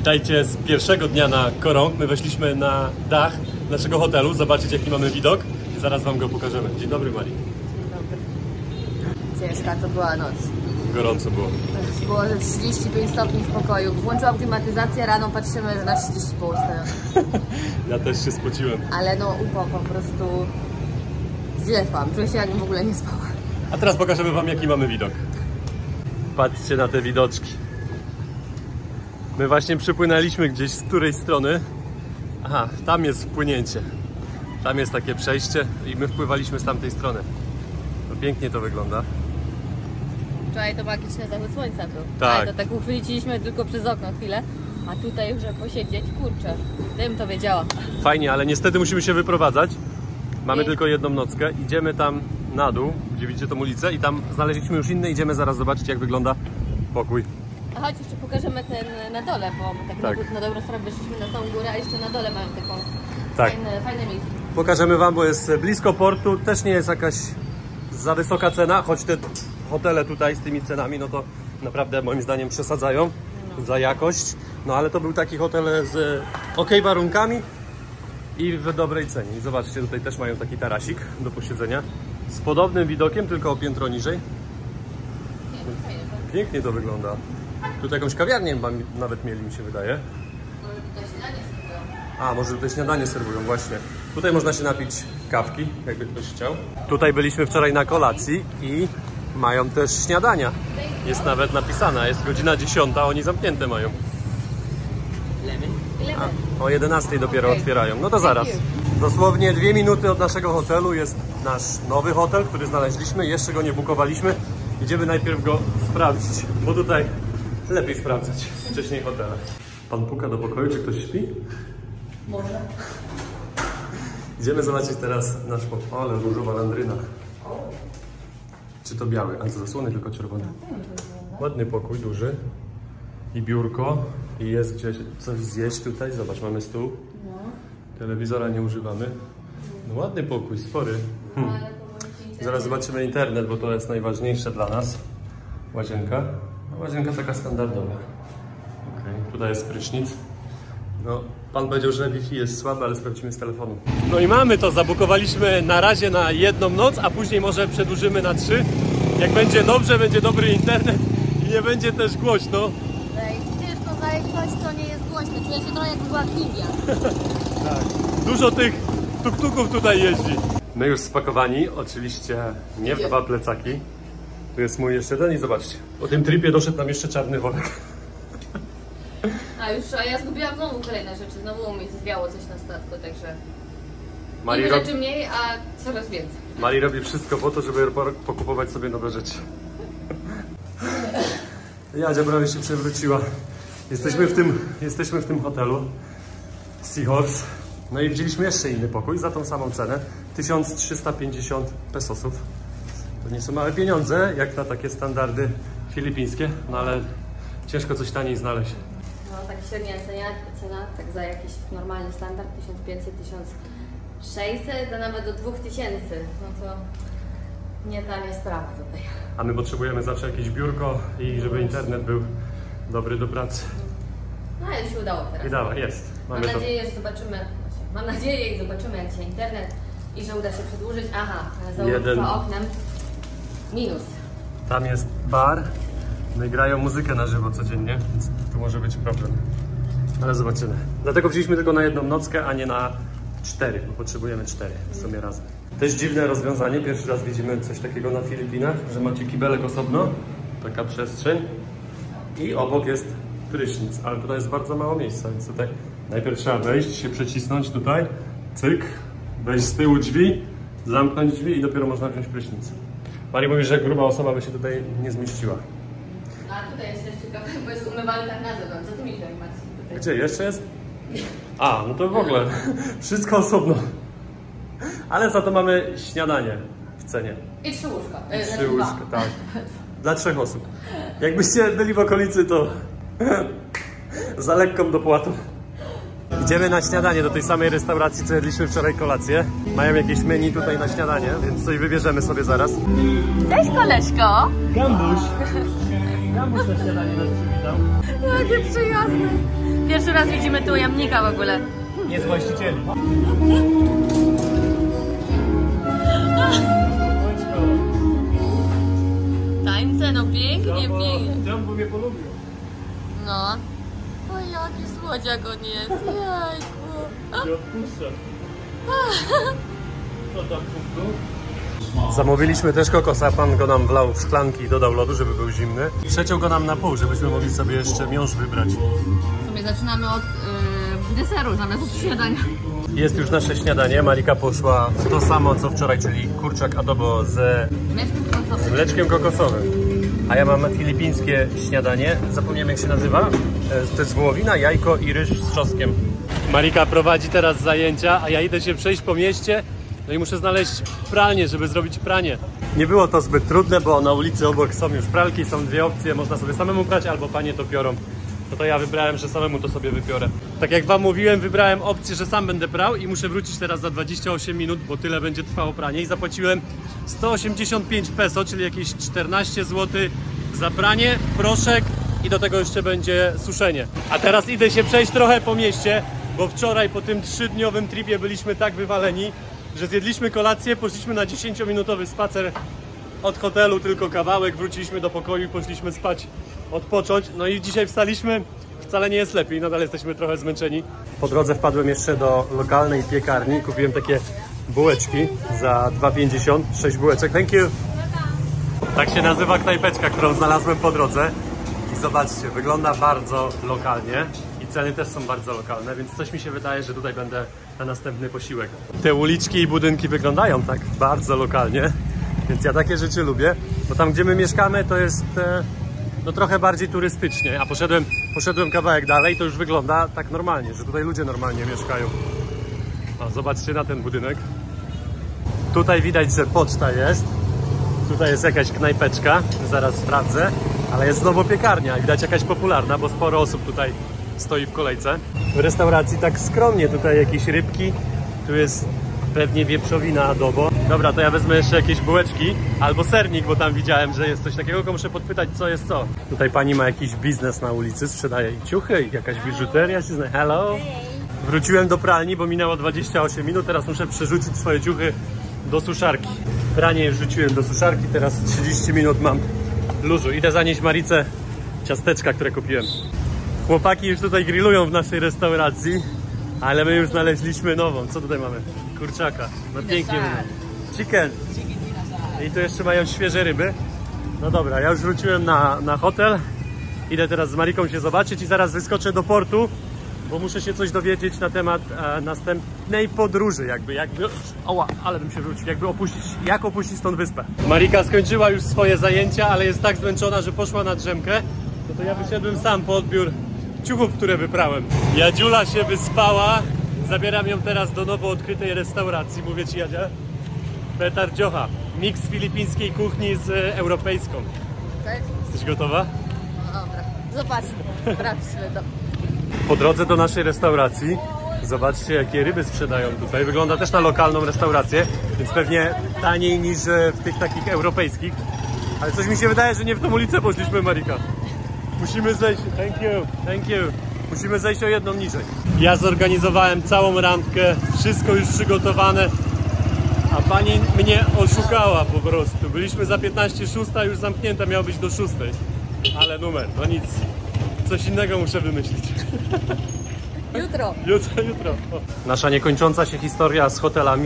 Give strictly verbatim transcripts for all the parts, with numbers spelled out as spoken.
Witajcie z pierwszego dnia na Korąg. My weszliśmy na dach naszego hotelu, zobaczyć jaki mamy widok i zaraz wam go pokażemy. Dzień dobry, Marii. Dzień dobry. Ciężka to była noc. Gorąco było. Było że trzydzieści pięć stopni w pokoju. Włączyłam klimatyzację, rano patrzymy, że na trzydzieści pół stoją. Ja też się spociłem. Ale no upał po prostu źle spałam. Czuję się jakbym w ogóle nie spała. A teraz pokażemy wam jaki mamy widok. Patrzcie na te widoczki. My właśnie przypłynęliśmy gdzieś z której strony. Aha, tam jest wpłynięcie. Tam jest takie przejście i my wpływaliśmy z tamtej strony. No, pięknie to wygląda. Wczoraj to magiczny zachód słońca był. Tak. Ale to tak uchwyciliśmy tylko przez okno chwilę. A tutaj już posiedzieć, kurczę, gdybym to wiedziała. Fajnie, ale niestety musimy się wyprowadzać. Mamy I... tylko jedną nockę. Idziemy tam na dół, gdzie widzicie tą ulicę i tam znaleźliśmy już inny. Idziemy zaraz zobaczyć jak wygląda pokój. A chodź, jeszcze pokażemy ten na dole, bo tak, tak. Na, na dobrą sprawę wyszliśmy na samą górę, a jeszcze na dole mają taką tak. fajne, fajne miejsce. Pokażemy wam, bo jest blisko portu, też nie jest jakaś za wysoka cena, choć te hotele tutaj z tymi cenami, no to naprawdę moim zdaniem przesadzają no. za jakość. No ale to był taki hotel z ok warunkami i w dobrej cenie. I zobaczcie, tutaj też mają taki tarasik do posiedzenia z podobnym widokiem, tylko o piętro niżej. Pięknie to wygląda. Tutaj jakąś kawiarnię nawet mieli, mi się wydaje. Może tutaj śniadanie serwują. A, może tutaj śniadanie serwują, właśnie. Tutaj można się napić kawki, jakby ktoś chciał. Tutaj byliśmy wczoraj na kolacji i mają też śniadania. Jest nawet napisana, jest godzina dziesiąta, oni zamknięte mają. A, o jedenastej dopiero okay. otwierają. No to zaraz. Dosłownie dwie minuty od naszego hotelu jest nasz nowy hotel, który znaleźliśmy. Jeszcze go nie bukowaliśmy. Idziemy najpierw go sprawdzić, bo tutaj lepiej sprawdzać wcześniej hotele. Pan puka do pokoju, czy ktoś śpi? Może. Idziemy zobaczyć teraz nasz pokój. Ale różowa landryna. Czy to biały? A to zasłony tylko czerwone. Ładny pokój, duży. I biurko. I jest gdzieś coś zjeść tutaj. Zobacz, mamy stół. Telewizora nie używamy. No ładny pokój, spory. Hmm. Zaraz zobaczymy internet, bo to jest najważniejsze dla nas. Łazienka. No, łazienka taka standardowa. Okay. Tutaj jest prysznic. No, pan powiedział, że Wi-Fi jest słabe, ale sprawdzimy z telefonu. No i mamy to. Zabukowaliśmy na razie na jedną noc, a później może przedłużymy na trzy. Jak będzie dobrze, będzie dobry internet i nie będzie też głośno. Ej, ciężko znaleźć coś, co nie jest głośne. Czuję się trochę jak była Kiwia. Tak. Dużo tych tuk-tuków tutaj jeździ. My już spakowani, oczywiście nie w dwa plecaki. Tu jest mój jeszcze jeden i zobaczcie. Po tym tripie doszedł nam jeszcze czarny worek. A już, a ja zgubiłam znowu kolejne rzeczy. Znowu mi zwiało coś na statku, także... Marii Niby rob... rzeczy mniej, a coraz więcej. Marii robi wszystko po to, żeby pokupować sobie nowe rzeczy. Jadzia prawie się przewróciła. Jesteśmy w tym, jesteśmy w tym hotelu Seahorse. No i wzięliśmy jeszcze inny pokój za tą samą cenę. tysiąc trzysta pięćdziesiąt pesosów. To nie są małe pieniądze, jak na takie standardy filipińskie, no ale ciężko coś taniej znaleźć. No tak średnia cena, cena tak za jakiś normalny standard tysiąc pięćset do tysiąc sześćset, a nawet do dwóch tysięcy. No to nie tania sprawa tutaj. A my potrzebujemy zawsze jakieś biurko i żeby internet był dobry do pracy. No ale się udało teraz. I dawa, jest. Mamy Mam nadzieję, to... że zobaczymy, mam nadzieję i zobaczymy jak się internet i że uda się przedłużyć. Aha, za Jeden... oknem minus. Tam jest bar, no i grają muzykę na żywo codziennie, więc tu może być problem. Ale zobaczymy. Dlatego wzięliśmy tylko na jedną nockę, a nie na cztery, bo potrzebujemy cztery w sumie razem. Też dziwne rozwiązanie, pierwszy raz widzimy coś takiego na Filipinach, że macie kibelek osobno, taka przestrzeń i obok jest prysznic, ale tutaj jest bardzo mało miejsca, więc tutaj najpierw trzeba wejść, się przecisnąć tutaj, cyk, wejść z tyłu drzwi, zamknąć drzwi i dopiero można wziąć prysznic. Marii mówi, że gruba osoba by się tutaj nie zmieściła. A tutaj jest też ciekawe, bo jest umywalka na zewnątrz. Co ty mi tutaj masz? Gdzie? Jeszcze jest? A, no to w ogóle wszystko osobno. Ale za to mamy śniadanie w cenie. I trzy łóżka. I trzy łóżka, tak. Dla trzech osób. Jakbyście byli w okolicy, to za lekką dopłatą. Idziemy na śniadanie do tej samej restauracji, co jedliśmy wczoraj kolację. Mają jakieś menu tutaj na śniadanie, więc coś wybierzemy sobie zaraz. Cześć koleżko! Gambuś! Gambuś na śniadanie nas przywitał. Jakie przyjazne. Pierwszy raz widzimy tu jamnika w ogóle. Nie z właścicieli. Tańce, no pięknie, pięknie. Jumbo mnie polubił. No. Oj, jaki słodziak on jest. Jajku. Nie odpuszczę. Co tam, kumplu? Zamówiliśmy też kokosa, pan go nam wlał w szklanki i dodał lodu, żeby był zimny. Przeciął go nam na pół, żebyśmy mogli sobie jeszcze miąższ wybrać. W sumie zaczynamy od yy, deseru zamiast od śniadania. Jest już nasze śniadanie. Marika poszła w to samo co wczoraj, czyli kurczak adobo z Mleczkiem kokosowym. mleczkiem kokosowym. A ja mam filipińskie śniadanie. Zapomniałem, jak się nazywa. To jest wołowina, jajko i ryż z trzoskiem. Marika prowadzi teraz zajęcia, a ja idę się przejść po mieście. No i muszę znaleźć pralnię, żeby zrobić pranie. Nie było to zbyt trudne, bo na ulicy obok są już pralki, są dwie opcje. Można sobie samemu prać, albo panie to piorą. No to ja wybrałem, że samemu to sobie wypiorę. Tak jak wam mówiłem, wybrałem opcję, że sam będę prał i muszę wrócić teraz za dwadzieścia osiem minut, bo tyle będzie trwało pranie. I zapłaciłem sto osiemdziesiąt pięć peso, czyli jakieś czternaście złotych za pranie, proszek i do tego jeszcze będzie suszenie. A teraz idę się przejść trochę po mieście, bo wczoraj po tym trzydniowym tripie byliśmy tak wywaleni, że zjedliśmy kolację, poszliśmy na dziesięciominutowy spacer od hotelu, tylko kawałek, wróciliśmy do pokoju i poszliśmy spać, odpocząć. No i dzisiaj wstaliśmy, wcale nie jest lepiej, nadal jesteśmy trochę zmęczeni. Po drodze wpadłem jeszcze do lokalnej piekarni, kupiłem takie bułeczki za dwa pięćdziesiąt, sześć bułeczek, thank you. Tak się nazywa knajpeczka, którą znalazłem po drodze. I zobaczcie, wygląda bardzo lokalnie. Ceny też są bardzo lokalne, więc coś mi się wydaje, że tutaj będę na następny posiłek. Te uliczki i budynki wyglądają tak bardzo lokalnie, więc ja takie rzeczy lubię, bo tam, gdzie my mieszkamy, to jest e, no trochę bardziej turystycznie, a poszedłem, poszedłem kawałek dalej, to już wygląda tak normalnie, że tutaj ludzie normalnie mieszkają. O, zobaczcie na ten budynek. Tutaj widać, że poczta jest. Tutaj jest jakaś knajpeczka, zaraz sprawdzę, ale jest znowu piekarnia i widać jakaś popularna, bo sporo osób tutaj stoi w kolejce. W restauracji tak skromnie, tutaj jakieś rybki, tu jest pewnie wieprzowina adobo. Dobra, to ja wezmę jeszcze jakieś bułeczki albo sernik, bo tam widziałem, że jest coś takiego, tylko muszę podpytać, co jest co. Tutaj pani ma jakiś biznes na ulicy, sprzedaje i ciuchy, i jakaś biżuteria się zna. Hello! Wróciłem do pralni, bo minęło dwadzieścia osiem minut, teraz muszę przerzucić swoje ciuchy do suszarki. Pranie już rzuciłem do suszarki, teraz trzydzieści minut mam luzu. Idę zanieść Marice ciasteczka, które kupiłem. Chłopaki już tutaj grillują w naszej restauracji, ale my już znaleźliśmy nową. Co tutaj mamy? Kurczaka. No pięknie wygląda. Chicken. I tu jeszcze mają świeże ryby. No dobra, ja już wróciłem na, na hotel. Idę teraz z Mariką się zobaczyć i zaraz wyskoczę do portu, bo muszę się coś dowiedzieć na temat e, następnej podróży, jakby, jakby, oła, ale bym się wrócił, jakby opuścić, jak opuścić stąd wyspę. Marika skończyła już swoje zajęcia, ale jest tak zmęczona, że poszła na drzemkę. No to ja wyszedłem sam po odbiór ciuchów, które wyprałem. Jadziula się wyspała, zabieram ją teraz do nowo odkrytej restauracji, mówię ci, Jadzia. Petardziocha, miks filipińskiej kuchni z e, europejską. Tak? Jesteś gotowa? No dobra, zobaczmy, sprawdźmy to. Po drodze do naszej restauracji zobaczcie, jakie ryby sprzedają tutaj. Wygląda też na lokalną restaurację, więc pewnie taniej niż w tych takich europejskich. Ale coś mi się wydaje, że nie w tą ulicę poszliśmy, Marika. Musimy zejść, thank you, thank you. Musimy zejść o jedną niżej. Ja zorganizowałem całą randkę, wszystko już przygotowane, a pani mnie oszukała po prostu. Byliśmy za piętnaście szósta, już zamknięta, miało być do szóstej. Ale numer, no nic. Coś innego muszę wymyślić. Jutro. Jutro, jutro. O. Nasza niekończąca się historia z hotelami.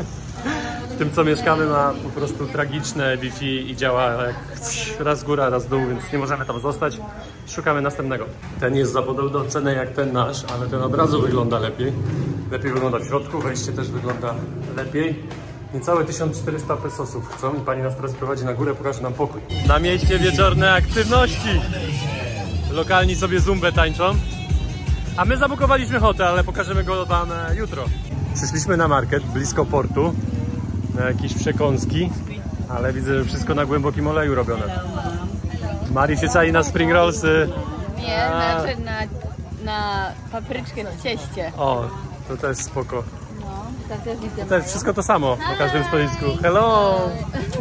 W tym, co mieszkamy, ma po prostu tragiczne Wi-Fi i działa jak raz góra, raz dół, więc nie możemy tam zostać. Szukamy następnego. Ten jest za podobną cenę jak ten nasz, ale ten od razu wygląda lepiej. Lepiej wygląda w środku, wejście też wygląda lepiej. Niecałe tysiąc czterysta pesosów chcą i pani nas teraz prowadzi na górę, pokaże nam pokój. Na mieście wieczorne aktywności. Lokalni sobie zumbę tańczą. A my zabukowaliśmy hotel, ale pokażemy go wam jutro. Przyszliśmy na market blisko portu, na jakieś przekąski, ale widzę, że wszystko na głębokim oleju robione. Mari się czai na spring rollsy. Nie, znaczy na, na papryczkę w cieście. O, to też spoko. No, tam też widzę. To też wszystko to samo na każdym stoisku. Hello!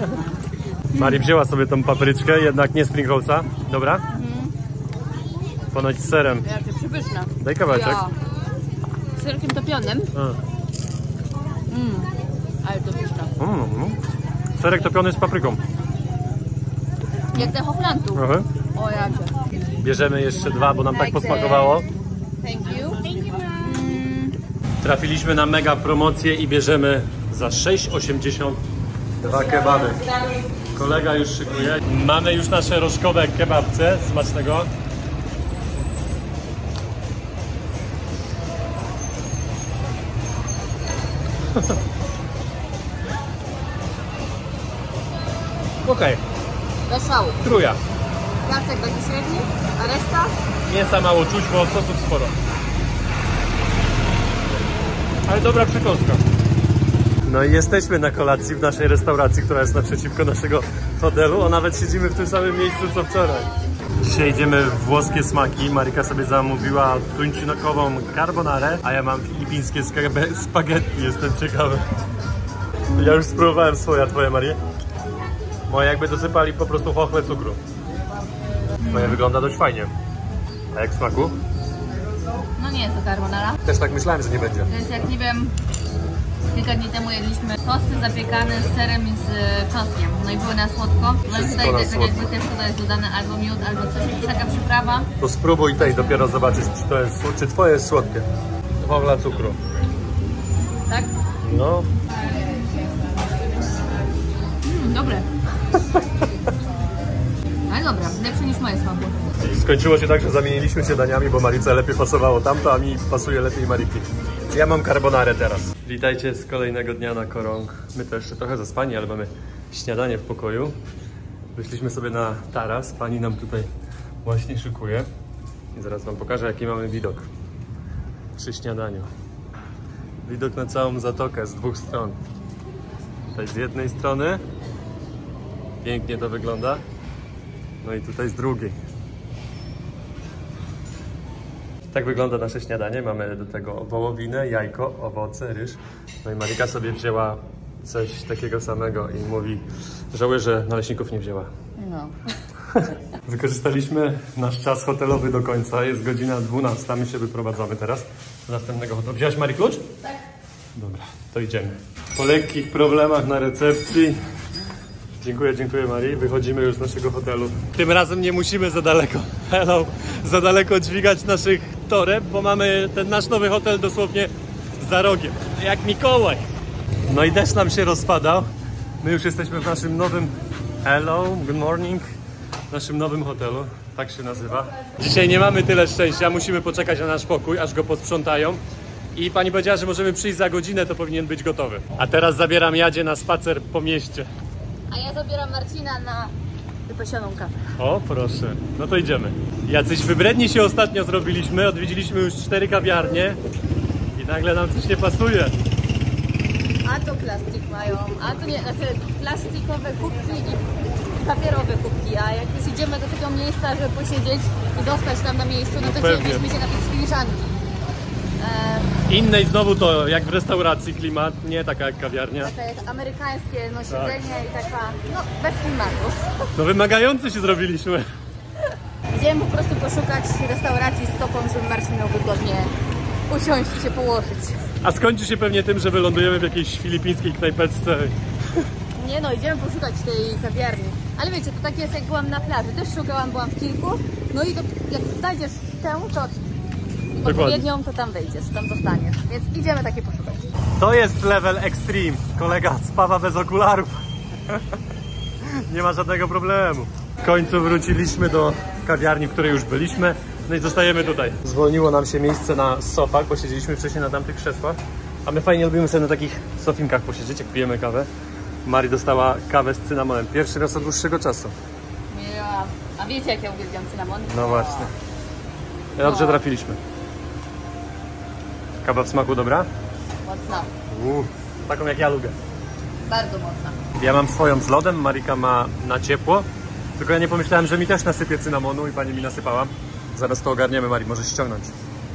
Mari wzięła sobie tą papryczkę, jednak nie spring rollsa. Dobra? Ponoć z serem. Jakie przepyszne. Daj kawałeczek. Ja. Z serkiem topionym. A. Mm. Ale to pyszne. Mm, mm. Serek topiony z papryką. Jak ten Hochlandu. Aha. O jacie. Bierzemy jeszcze dwa, bo nam tak posmakowało. Thank you. Trafiliśmy na mega promocję i bierzemy za sześć osiemdziesiąt dwa kebaby. Kolega już szykuje. Mamy już nasze rożkowe kebabce. Smacznego. Okej, Do szału. truja. Placek taki średni, a reszta? Mięsa mało czuć, bo sosów sporo. Ale dobra przekąska. No i jesteśmy na kolacji w naszej restauracji, która jest naprzeciwko naszego hotelu. A nawet siedzimy w tym samym miejscu co wczoraj. Dzisiaj idziemy w włoskie smaki. Marika sobie zamówiła tuńczynokową carbonarę, a ja mam filipińskie spaghetti. Jestem ciekawy. Ja już spróbowałem swoje, a twoje, Marie? Moje jakby dosypali po prostu chochle cukru. Moje wygląda dość fajnie. A jak w smaku? No nie jest to carbonara. Też tak myślałem, że nie będzie. To jest jak nie wiem, kilka dni temu jedliśmy tosty zapiekane z serem i z czosnkiem. No i były na słodko. No i tutaj tak jakby też tutaj jest dodane albo miód, albo coś, taka przyprawa. To spróbuj tej dopiero zobaczyć, czy to jest, czy twoje jest słodkie. Chochle cukru. Tak? No. Mm, dobre. Ale dobra, lepsze niż moje smaku. Skończyło się tak, że zamieniliśmy się daniami, bo Marice lepiej pasowało tamto, a mi pasuje lepiej Mariki. Ja mam carbonarę teraz. Witajcie z kolejnego dnia na Korong. My to jeszcze trochę zaspani, ale mamy śniadanie w pokoju. Wyszliśmy sobie na taras. Pani nam tutaj właśnie szykuje. I zaraz wam pokażę, jaki mamy widok przy śniadaniu. Widok na całą zatokę z dwóch stron. Tutaj z jednej strony pięknie to wygląda. No i tutaj z drugiej. Tak wygląda nasze śniadanie. Mamy do tego wołowinę, jajko, owoce, ryż. No i Marika sobie wzięła coś takiego samego i mówi, żałuję, że naleśników nie wzięła. No. Wykorzystaliśmy nasz czas hotelowy do końca. Jest godzina dwunasta. My się wyprowadzamy teraz do następnego hotelu. Wziąłeś, Mari, klucz? Tak. Dobra, to idziemy. Po lekkich problemach na recepcji. Dziękuję, dziękuję Marii. Wychodzimy już z naszego hotelu. Tym razem nie musimy za daleko, hello, za daleko dźwigać naszych toreb, bo mamy ten nasz nowy hotel dosłownie za rogiem. Jak Mikołaj. No i deszcz nam się rozpadał. My już jesteśmy w naszym nowym, hello, good morning, w naszym nowym hotelu. Tak się nazywa. Dzisiaj nie mamy tyle szczęścia, musimy poczekać na nasz pokój, aż go posprzątają. I pani powiedziała, że możemy przyjść za godzinę, to powinien być gotowy. A teraz zabieram Jadzie na spacer po mieście. A ja zabieram Marcina na wypasioną kawę. O, proszę. No to idziemy. Jacyś wybredni się ostatnio zrobiliśmy. Odwiedziliśmy już cztery kawiarnie i nagle nam coś nie pasuje. A to plastik mają, a to nie, znaczy plastikowe kubki i papierowe kubki. A jak już idziemy do takiego miejsca, żeby posiedzieć i dostać tam na miejscu, no to No chcielibyśmy się napić z filiżanki. Ehm, Innej znowu to jak w restauracji klimat, nie taka jak kawiarnia. Takie jak amerykańskie no, siedzenie i taka, no bez klimatu. No wymagający się zrobiliśmy. Idziemy po prostu poszukać restauracji z stopą, żeby Marcin miał wygodnie usiąść i się położyć. A skończy się pewnie tym, że wylądujemy w jakiejś filipińskiej knajpeczce. Nie no, idziemy poszukać tej kawiarni. Ale wiecie, to tak jest jak byłam na plaży, też szukałam, byłam w kilku. No i to, jak znajdziesz tę, to odpowiednią, to tam wejdziesz, tam zostaniesz. Więc idziemy takie poszukać. To jest level extreme. Kolega spawa bez okularów. Nie ma żadnego problemu. W końcu wróciliśmy do kawiarni, w której już byliśmy. No i zostajemy tutaj. Zwolniło nam się miejsce na sofach, bo siedzieliśmy wcześniej na tamtych krzesłach. A my fajnie lubimy sobie na takich sofinkach posiedzieć, jak pijemy kawę. Mari dostała kawę z cynamonem. Pierwszy raz od dłuższego czasu. Ja, a wiecie, jak ja uwielbiam cynamon? No właśnie. Dobrze trafiliśmy. Kawa w smaku dobra? Mocna. Uuu, taką jak ja lubię. Bardzo mocna. Ja mam swoją z lodem, Marika ma na ciepło. Tylko ja nie pomyślałem, że mi też nasypie cynamonu i pani mi nasypała. Zaraz to ogarniemy, Mari, możesz ściągnąć.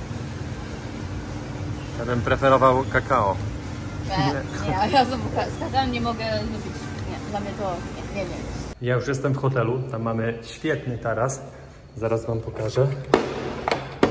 Ja bym preferował kakao. Nie, nie, a ja znowu z kakałem nie mogę lubić. Nie, dla mnie to nie, nie, nie. Ja już jestem w hotelu, tam mamy świetny taras. Zaraz wam pokażę.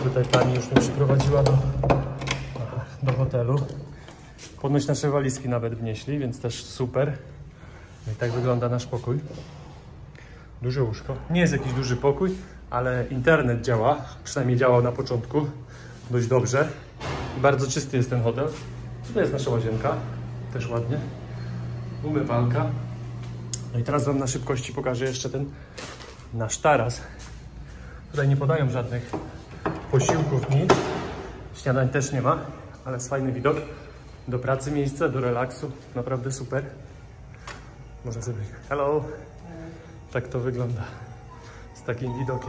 Tutaj pani już mnie przyprowadziła do, do hotelu. Ponoć nasze walizki nawet wnieśli, więc też super. No i tak wygląda nasz pokój. Duże łóżko. Nie jest jakiś duży pokój, ale internet działa. Przynajmniej działał na początku dość dobrze. I bardzo czysty jest ten hotel. Tutaj jest nasza łazienka. Też ładnie. Umywalka. No i teraz wam na szybkości pokażę jeszcze ten nasz taras. Tutaj nie podają żadnych posiłków, nic. Śniadań też nie ma, ale jest fajny widok. Do pracy miejsce, do relaksu. Naprawdę super. Można sobie... Hello! Tak to wygląda. Z takim widokiem.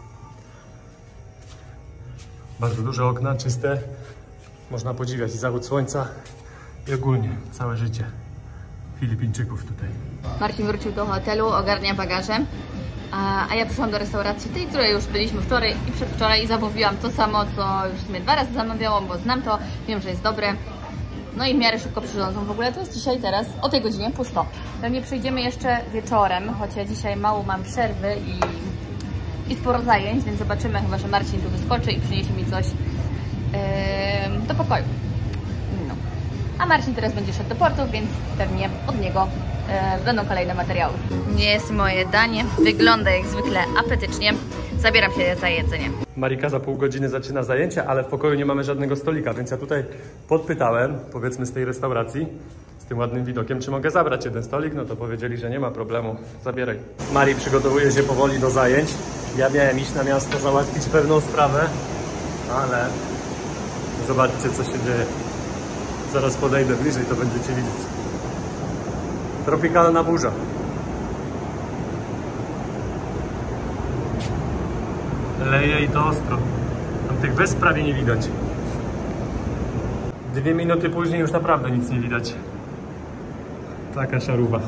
Bardzo duże okna, czyste. Można podziwiać zachód słońca i ogólnie całe życie Filipińczyków tutaj. Marcin wrócił do hotelu, ogarnia bagaże. A, a ja przyszłam do restauracji tej, której już byliśmy wczoraj i przedwczoraj i zamówiłam to samo, co już w sumie dwa razy zamawiałam, bo znam to, wiem, że jest dobre. No i w miarę szybko przyrządzą. W ogóle to jest dzisiaj teraz, o tej godzinie, pusto. Pewnie przyjdziemy jeszcze wieczorem, choć ja dzisiaj mało mam przerwy i, i sporo zajęć, więc zobaczymy, chyba że Marcin tu wyskoczy i przyniesie mi coś yy, do pokoju. No. A Marcin teraz będzie szedł do portu, więc pewnie od niego yy, będą kolejne materiały. Nie jest moje danie, wygląda jak zwykle apetycznie. Zabieram się za jedzenie. Marika za pół godziny zaczyna zajęcia, ale w pokoju nie mamy żadnego stolika, więc ja tutaj podpytałem, powiedzmy z tej restauracji, z tym ładnym widokiem, czy mogę zabrać jeden stolik, no to powiedzieli, że nie ma problemu, zabieraj. Marii przygotowuje się powoli do zajęć. Ja miałem iść na miasto, załatwić pewną sprawę, ale zobaczcie, co się dzieje. Zaraz podejdę bliżej, to będziecie widzieć. Tropikalna burza. Leje i to ostro. Tam tych wysp prawie nie widać. Dwie minuty później już naprawdę nic nie widać. Taka szaruwa.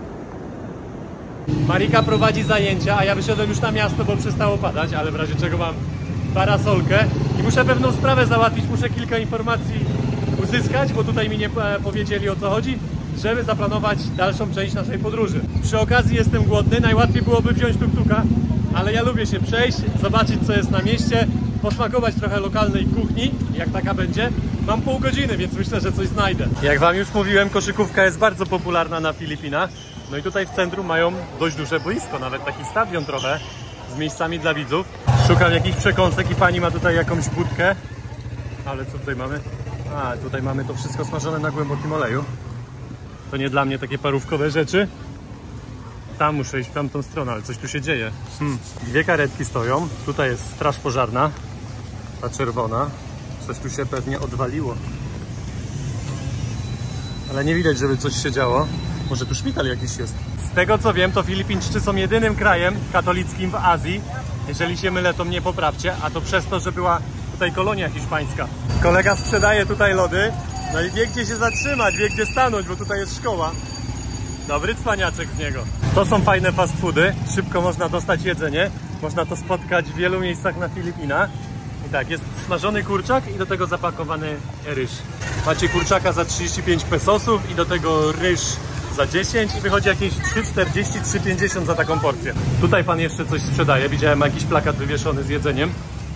Marika prowadzi zajęcia, a ja wyszedłem już na miasto, bo przestało padać, ale w razie czego mam parasolkę i muszę pewną sprawę załatwić, muszę kilka informacji uzyskać, bo tutaj mi nie powiedzieli, o co chodzi, żeby zaplanować dalszą część naszej podróży. Przy okazji jestem głodny, najłatwiej byłoby wziąć tuk-tuka, ale ja lubię się przejść, zobaczyć, co jest na mieście, posmakować trochę lokalnej kuchni, jak taka będzie. Mam pół godziny, więc myślę, że coś znajdę. Jak wam już mówiłem, koszykówka jest bardzo popularna na Filipinach. No i tutaj w centrum mają dość duże boisko, nawet taki stadion trochę, z miejscami dla widzów. Szukam jakichś przekąsek i pani ma tutaj jakąś budkę. Ale co tutaj mamy? A, tutaj mamy to wszystko smażone na głębokim oleju. To nie dla mnie takie parówkowe rzeczy. Tam muszę iść w tamtą stronę, ale coś tu się dzieje. Hmm. Dwie karetki stoją. Tutaj jest straż pożarna. Ta czerwona. Coś tu się pewnie odwaliło. Ale nie widać, żeby coś się działo. Może tu szpital jakiś jest. Z tego co wiem, to Filipińczycy są jedynym krajem katolickim w Azji. Jeżeli się mylę, to mnie poprawcie. A to przez to, że była tutaj kolonia hiszpańska. Kolega sprzedaje tutaj lody. No i wie gdzie się zatrzymać, wie gdzie stanąć, bo tutaj jest szkoła. Dobry cwaniaczek z niego. To są fajne fast foody. Szybko można dostać jedzenie. Można to spotkać w wielu miejscach na Filipinach. I tak, jest smażony kurczak i do tego zapakowany ryż. Macie kurczaka za trzydzieści pięć pesosów i do tego ryż za dziesięć i wychodzi jakieś trzy czterdzieści, trzy pięćdziesiąt za taką porcję. Tutaj pan jeszcze coś sprzedaje. Widziałem jakiś plakat wywieszony z jedzeniem.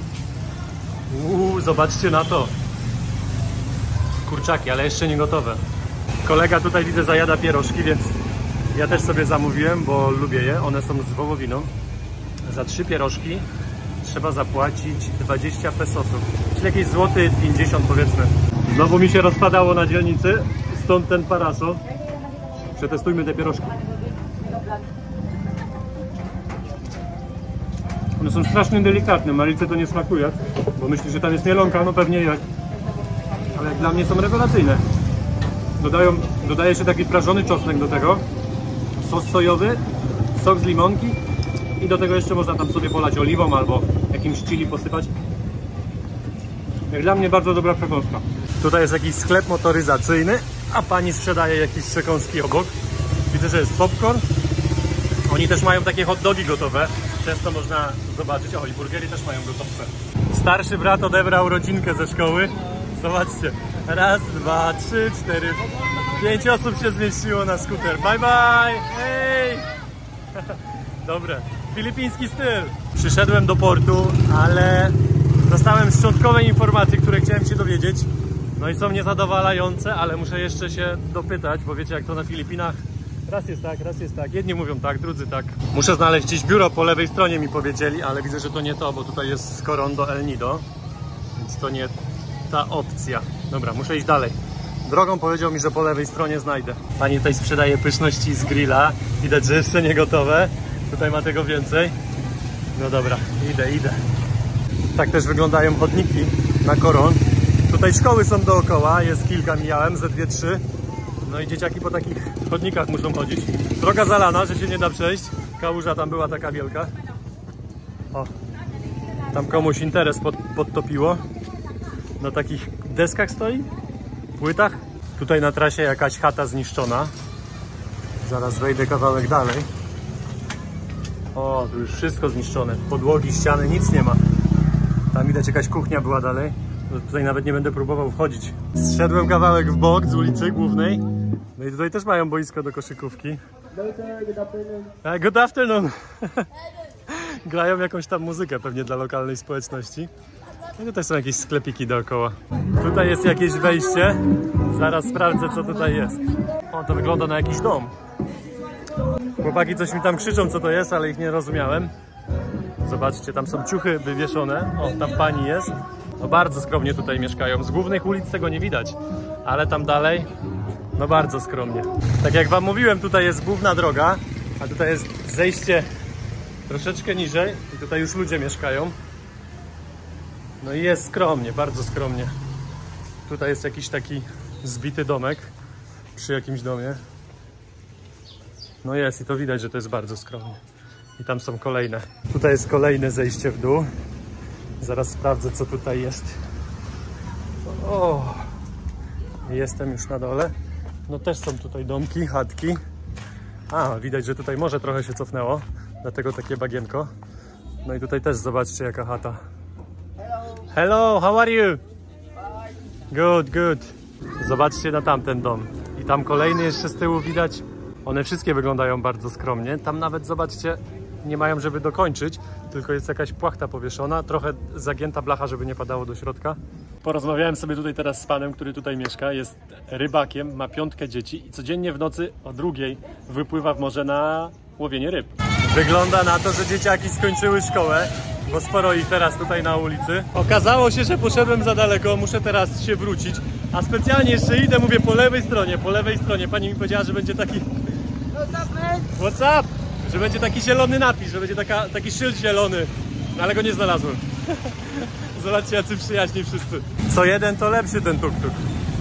Uuu, zobaczcie na to. Kurczaki, ale jeszcze nie gotowe. Kolega tutaj widzę zajada pierożki, więc ja też sobie zamówiłem, bo lubię je. One są z wołowiną. Za trzy pierożki trzeba zapłacić dwadzieścia pesosów, czyli jakieś złoty pięćdziesiąt powiedzmy. Znowu mi się rozpadało na dzielnicy, stąd ten parasol. Przetestujmy te pierożki. One są strasznie delikatne, Marice to nie smakuje, bo myśli, że tam jest mielonka, no pewnie jest. Ale jak dla mnie są rewelacyjne. Dodają, dodaje się taki prażony czosnek do tego, sos sojowy, sok z limonki i do tego jeszcze można tam sobie polać oliwą albo jakimś chili posypać. Jak dla mnie bardzo dobra przekąska. Tutaj jest jakiś sklep motoryzacyjny, a pani sprzedaje jakieś przekąski obok. Widzę, że jest popcorn. Oni też mają takie hot dogi gotowe. Często można zobaczyć. O, i burgery też mają gotowce. Starszy brat odebrał rodzinkę ze szkoły. Zobaczcie. Raz, dwa, trzy, cztery, pięć osób się zmieściło na skuter. Bye, bye! Hej! Dobre. Filipiński styl. Przyszedłem do portu, ale Dostałem szczątkowe informacje, które chciałem się dowiedzieć. No i są niezadowalające, ale muszę jeszcze się dopytać, bo wiecie jak to na Filipinach. Raz jest tak, raz jest tak. Jedni mówią tak, drudzy tak. Muszę znaleźć gdzieś biuro po lewej stronie, mi powiedzieli, ale widzę, że to nie to, bo tutaj jest z Coron do El Nido. Więc to nie ta opcja. Dobra, muszę iść dalej. Drogą powiedział mi, że po lewej stronie znajdę. Pani tutaj sprzedaje pyszności z grilla. Widać, że jeszcze nie gotowe. Tutaj ma tego więcej. No dobra, idę, idę. Tak też wyglądają chodniki na Coron. Tutaj szkoły są dookoła, jest kilka, mijałem, ze dwie, trzy. No i dzieciaki po takich chodnikach muszą chodzić. Droga zalana, że się nie da przejść. Kałuża tam była taka wielka. O, tam komuś interes pod, podtopiło. Na takich deskach stoi, płytach. Tutaj na trasie jakaś chata zniszczona. Zaraz wejdę kawałek dalej. O, tu już wszystko zniszczone. Podłogi, ściany, nic nie ma. Tam widać jakaś kuchnia była dalej. Tutaj nawet nie będę próbował wchodzić. Zszedłem kawałek w bok z ulicy głównej. No i tutaj też mają boisko do koszykówki. Good afternoon. Grają jakąś tam muzykę pewnie dla lokalnej społeczności. No i tutaj są jakieś sklepiki dookoła. Tutaj jest jakieś wejście. Zaraz sprawdzę, co tutaj jest. O, to wygląda na jakiś dom. Chłopaki coś mi tam krzyczą, co to jest, ale ich nie rozumiałem. Zobaczcie, tam są ciuchy wywieszone. O, tam pani jest. No bardzo skromnie tutaj mieszkają. Z głównych ulic tego nie widać, ale tam dalej, no bardzo skromnie. Tak jak wam mówiłem, tutaj jest główna droga, a tutaj jest zejście troszeczkę niżej i tutaj już ludzie mieszkają. No i jest skromnie, bardzo skromnie. Tutaj jest jakiś taki zbity domek przy jakimś domie. No jest i to widać, że to jest bardzo skromnie. I tam są kolejne. Tutaj jest kolejne zejście w dół. Zaraz sprawdzę, co tutaj jest. O, jestem już na dole. No też są tutaj domki, chatki. A, widać, że tutaj może trochę się cofnęło. Dlatego takie bagienko. No i tutaj też zobaczcie, jaka chata. Hello, how are you? Good, good. Zobaczcie na tamten dom. I tam kolejny jeszcze z tyłu widać. One wszystkie wyglądają bardzo skromnie. Tam nawet, zobaczcie, nie mają, żeby dokończyć, tylko jest jakaś płachta powieszona, trochę zagięta blacha, żeby nie padało do środka. Porozmawiałem sobie tutaj teraz z panem, który tutaj mieszka, jest rybakiem, ma piątkę dzieci i codziennie w nocy o drugiej wypływa w morze na łowienie ryb. Wygląda na to, że dzieciaki skończyły szkołę, bo sporo ich teraz tutaj na ulicy. Okazało się, że poszedłem za daleko, muszę teraz się wrócić, a specjalnie jeszcze idę, mówię, po lewej stronie, po lewej stronie. Pani mi powiedziała, że będzie taki... What's up, man? What's up? Że będzie taki zielony napis, że będzie taka, taki szyld zielony, ale go nie znalazłem. Zobaczcie, jacy przyjaźni wszyscy. Co jeden to lepszy ten tuk-tuk.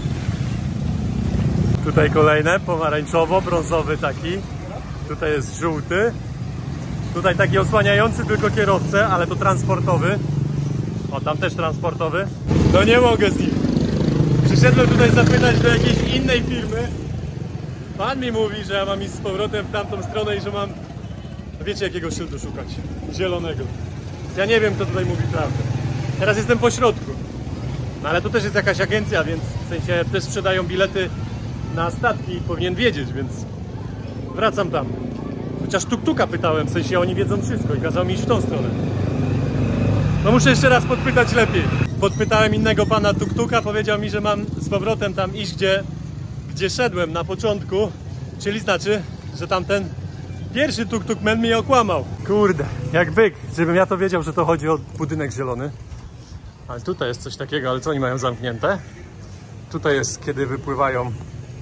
Tutaj kolejne, pomarańczowo-brązowy taki. Tutaj jest żółty. Tutaj taki osłaniający tylko kierowcę, ale to transportowy. O, tam też transportowy. No nie mogę z nim. Przyszedłem tutaj zapytać do jakiejś innej firmy. Pan mi mówi, że ja mam iść z powrotem w tamtą stronę i że mam... Wiecie, jakiego szyldu szukać? Zielonego. Ja nie wiem, kto tutaj mówi prawdę. Teraz jestem po środku. No ale tu też jest jakaś agencja, więc w sensie też sprzedają bilety na statki i powinien wiedzieć, więc wracam tam. Chociaż tuk-tuka pytałem, w sensie oni wiedzą wszystko i kazał mi iść w tą stronę. No muszę jeszcze raz podpytać lepiej. Podpytałem innego pana tuk-tuka, powiedział mi, że mam z powrotem tam iść, gdzie, gdzie szedłem na początku. Czyli znaczy, że tamten pierwszy tuk-tuk man mnie okłamał. Kurde, jak byk, żebym ja to wiedział, że to chodzi o budynek zielony. Ale tutaj jest coś takiego, ale co oni mają zamknięte? Tutaj jest, kiedy wypływają.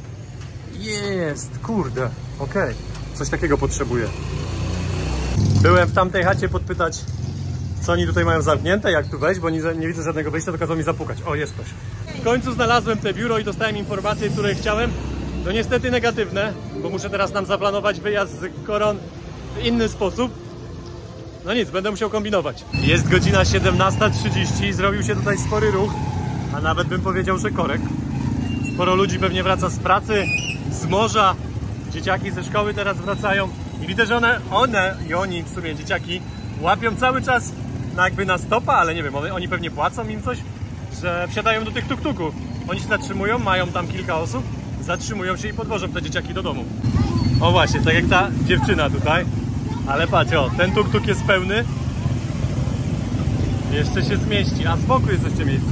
Jest, kurde, okej. Okay. Coś takiego potrzebuję. Byłem w tamtej chacie podpytać, co oni tutaj mają zamknięte, jak tu wejść, bo nie, nie widzę żadnego wyjścia, to kazał mi zapukać. O, jest ktoś. W końcu znalazłem te biuro i dostałem informacje, które chciałem. No niestety negatywne, bo muszę teraz nam zaplanować wyjazd z Coron w inny sposób. No nic, będę musiał kombinować. Jest godzina siedemnasta trzydzieści, zrobił się tutaj spory ruch, a nawet bym powiedział, że korek. Sporo ludzi pewnie wraca z pracy, z morza. Dzieciaki ze szkoły teraz wracają i widzę, że one, one i oni w sumie, dzieciaki, łapią cały czas na jakby na stopa, ale nie wiem, oni pewnie płacą im coś, że wsiadają do tych tuk-tuków. Oni się zatrzymują, mają tam kilka osób, zatrzymują się i podwożą te dzieciaki do domu. O właśnie, tak jak ta dziewczyna tutaj. Ale patrz, o, ten tuk-tuk jest pełny. Jeszcze się zmieści, a z boku jest jeszcze miejsce.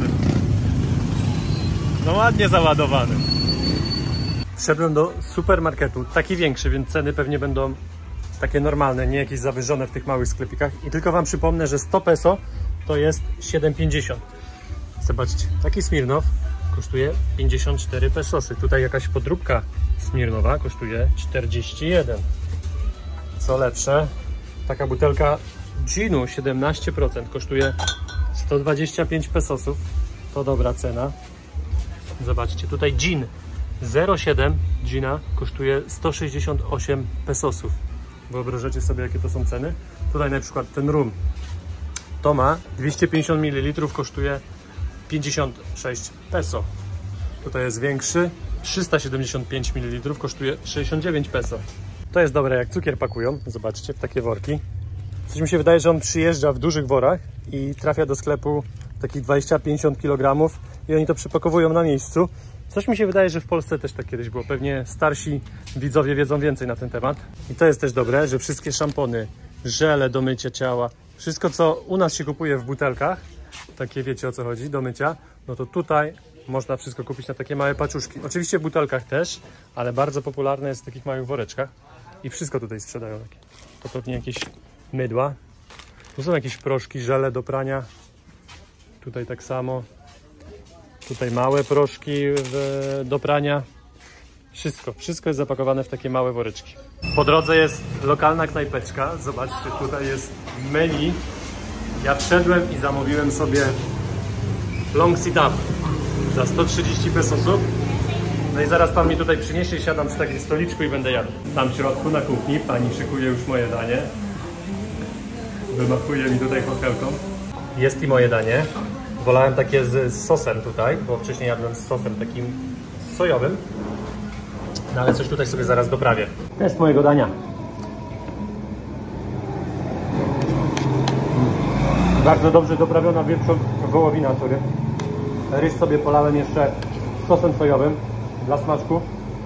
No ładnie załadowany. Wszedłem do supermarketu, taki większy, więc ceny pewnie będą takie normalne, nie jakieś zawyżone w tych małych sklepikach. I tylko wam przypomnę, że sto peso to jest siedem pięćdziesiąt. Zobaczcie, taki Smirnow kosztuje pięćdziesiąt cztery pesosy. Tutaj jakaś podróbka Smirnowa kosztuje czterdzieści jeden. Co lepsze, taka butelka ginu siedemnaście procent kosztuje sto dwadzieścia pięć pesosów. To dobra cena. Zobaczcie, tutaj gin zero przecinek siedem gina kosztuje sto sześćdziesiąt osiem pesosów. Wyobrażacie sobie, jakie to są ceny? Tutaj na przykład ten rum to ma dwieście pięćdziesiąt mililitrów, kosztuje pięćdziesiąt sześć peso. Tutaj jest większy, trzysta siedemdziesiąt pięć mililitrów, kosztuje sześćdziesiąt dziewięć peso. To jest dobre, jak cukier pakują, zobaczcie, w takie worki. Coś mi się wydaje, że on przyjeżdża w dużych worach i trafia do sklepu takich dwadzieścia pięćdziesiąt kilogramów i oni to przypakowują na miejscu. Coś mi się wydaje, że w Polsce też tak kiedyś było. Pewnie starsi widzowie wiedzą więcej na ten temat. I to jest też dobre, że wszystkie szampony, żele do mycia ciała, wszystko co u nas się kupuje w butelkach, takie wiecie o co chodzi, do mycia, no to tutaj można wszystko kupić na takie małe paczuszki. Oczywiście w butelkach też, ale bardzo popularne jest w takich małych woreczkach. I wszystko tutaj sprzedają takie. To pewnie jakieś mydła. Tu są jakieś proszki, żele do prania. Tutaj tak samo. Tutaj małe proszki w, do prania. Wszystko, wszystko jest zapakowane w takie małe woreczki. Po drodze jest lokalna knajpeczka. Zobaczcie, tutaj jest menu. Ja wszedłem i zamówiłem sobie long sit up za sto trzydzieści pesosów. No i zaraz pan mi tutaj przyniesie, siadam przy takim stoliczku i będę jadł. Tam w środku na kuchni pani szykuje już moje danie. Wymachuje mi tutaj chochelką. Jest i moje danie. Wolałem takie z, z sosem tutaj, bo wcześniej jadłem z sosem takim sojowym. No ale coś tutaj sobie zaraz doprawię. Test mojego dania. Bardzo dobrze doprawiona wieprzo wołowina, sorry. Ryż sobie polałem jeszcze sosem sojowym dla smaczku.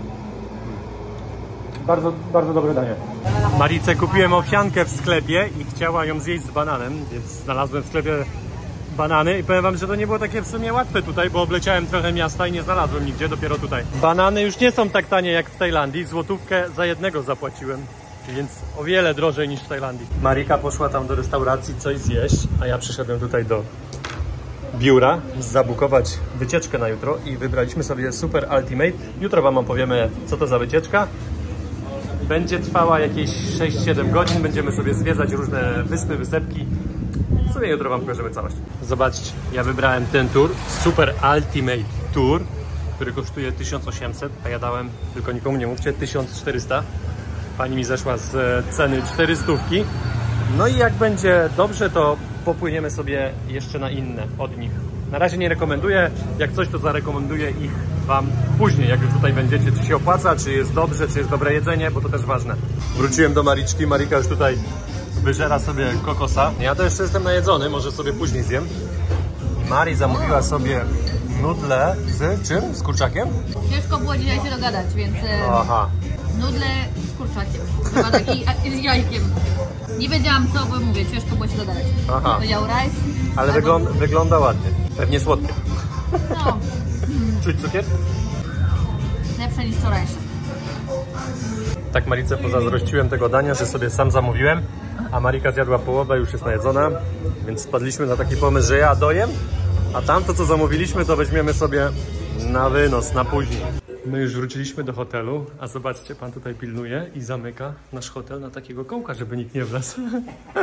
Bardzo, bardzo dobre danie. Marice kupiłem owsiankę w sklepie i chciała ją zjeść z bananem, więc znalazłem w sklepie banany i powiem wam, że to nie było takie w sumie łatwe tutaj, bo obleciałem trochę miasta i nie znalazłem nigdzie, dopiero tutaj. Banany już nie są tak tanie jak w Tajlandii, złotówkę za jednego zapłaciłem, więc o wiele drożej niż w Tajlandii. Marika poszła tam do restauracji coś zjeść, a ja przyszedłem tutaj do biura zabukować wycieczkę na jutro i wybraliśmy sobie Super Ultimate. Jutro wam opowiemy, co to za wycieczka. Będzie trwała jakieś sześć siedem godzin, będziemy sobie zwiedzać różne wyspy, wysepki. W sumie jutro wam pokażemy całość. Zobaczcie, ja wybrałem ten tour, Super Ultimate Tour, który kosztuje tysiąc osiemset, a ja dałem, tylko nikomu nie mówcie, tysiąc czterysta. Pani mi zeszła z ceny czterysta. No i jak będzie dobrze, to popłyniemy sobie jeszcze na inne od nich. Na razie nie rekomenduję, jak coś to zarekomenduję ich wam później, jak już tutaj będziecie, czy się opłaca, czy jest dobrze, czy jest dobre jedzenie, bo to też ważne. Wróciłem do Mariczki, Marika już tutaj wyżera sobie kokosa. Ja to jeszcze jestem najedzony, może sobie później zjem. Mari zamówiła sobie nudle z czym? Z kurczakiem? Ciężko było dzisiaj się dogadać, więc Aha. nudle z kurczakiem. Chyba taki z jajkiem. Nie wiedziałam co, bo mówię, ciężko było się dogadać. Aha. Powiedział rice. Ale albo... wygląda, wygląda ładnie. Pewnie słodkie. No. Czuć cukier? Lepsze niż wczorajsze. Tak Marice pozazdrościłem tego dania, że sobie sam zamówiłem, a Marika zjadła połowę, już jest najedzona, więc spadliśmy na taki pomysł, że ja dojem, a tamto co zamówiliśmy to weźmiemy sobie na wynos, na później. My już wróciliśmy do hotelu, a zobaczcie, pan tutaj pilnuje i zamyka nasz hotel na takiego kołka, żeby nikt nie wlazł.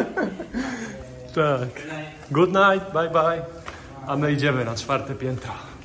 Tak. Good night, bye bye. A my idziemy na czwarte piętro.